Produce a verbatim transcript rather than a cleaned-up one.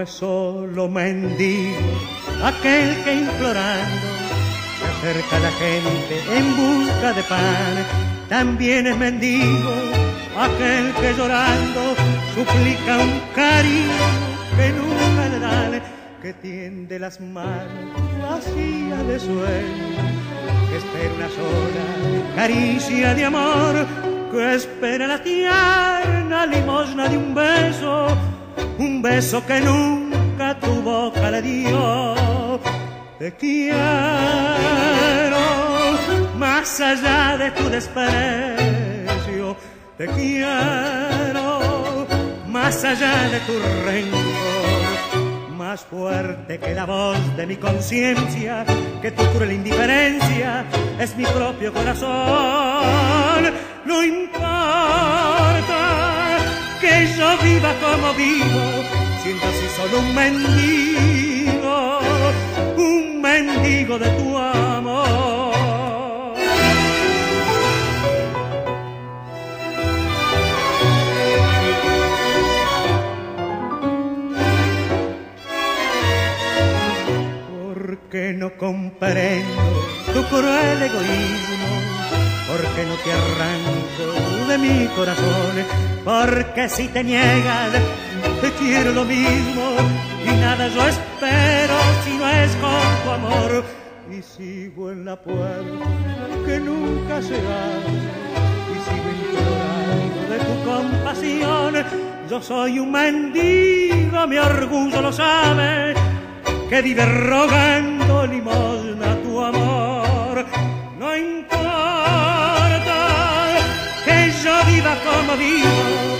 es solo mendigo aquel que implorando se acerca a la gente en busca de pan. También es mendigo aquel que llorando suplica un cariño que nunca le dan, que tiende las manos vacías de sueño, que espera una sola caricia de amor, que espera la tierna limosna de un beso, un beso que nunca tu boca le dio. Te quiero más allá de tu desprecio, te quiero más allá de tu rencor, más fuerte que la voz de mi conciencia, que tu cruel indiferencia es mi propio corazón. No importa que yo viva como vivo, siendo así solo un mendigo, un mendigo de tu amor. Porque no comprendo tu cruel egoísmo, porque no te arranco de mi corazón, porque si te niegas te quiero lo mismo y nada yo espero si no es con tu amor. Y sigo en la puerta que nunca se abre y sigo implorando de tu compasión. Yo soy un mendigo, mi orgullo lo sabe, que vive rogando limosna a tu amor. No importa que yo viva como vivo,